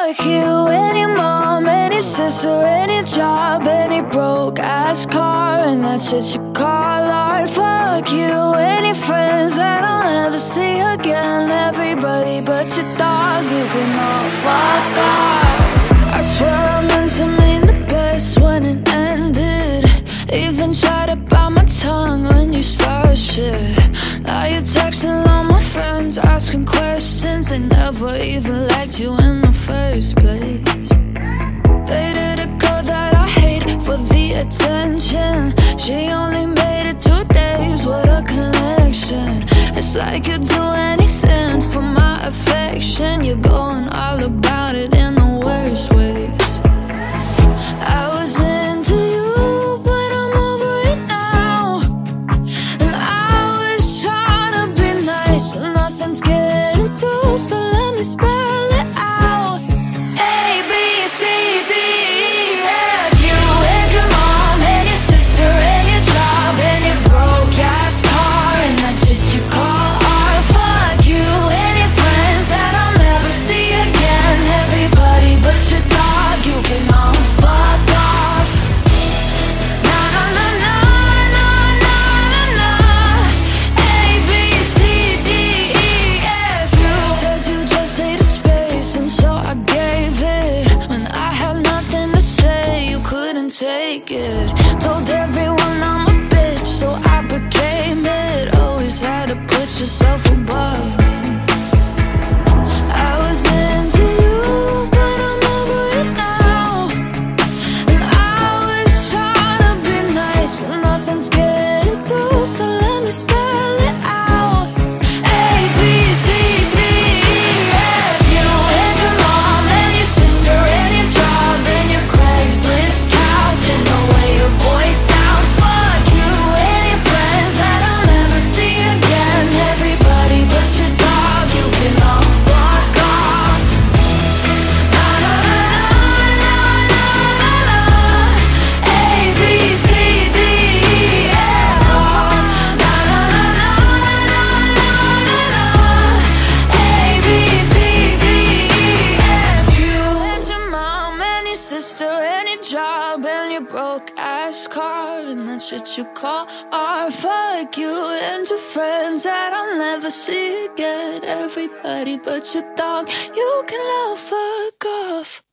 Fuck you and your mom and your sister and your job and your broke-ass car and that shit you call art. Fuck you and your friends that I'll never see again. Everybody but your dog, you can all fuck off. I swear I meant to mean the best when it ended. Even tried to bite my tongue when you started shit. Now you're texting all my friends, asking questions. They never even liked you in the first place. Dated a girl that I hate for the attention. She only made it 2 days, what a connection. It's like you'd do anything for my affection. You're going all about it in the worst ways. I was into you, but I'm over it now. And I was trying to be nice, but nothing's getting through, so let me spell it out. A, B, C, D, E, F. You and your mom and your sister and your job and your broke-ass car and that shit you call art. Fuck you and your friends that I'll never see again. Everybody but your dog, you can all fuck off. Na na na na na na na na. A, B, C, D, E, F. You said you just needed space, and so I gave it. When I had nothing to say, you couldn't take it. Told everyone I'm a bitch, so I became it. Always had to put yourself above me. I was into you, but I'm over it now. And I was trying to be nice, but nothing's getting through, so let me spell it out. A, B, C, D, E, F. You and your mom and your sister and your job and your Craigslist couch and the way your voice sounds. Fuck you and your friends that I'll never see again. Everybody but your dog, you can all fuck off. Na na na na na na na. A, B, C, D, E, F. Na na na na na na na na. A, B, C, D, E, F. You and your mom and your sister and your job and your broke-ass car and that shit you call art. Fuck you and your friends that I'll never see again. Everybody but your dog, you can all fuck off.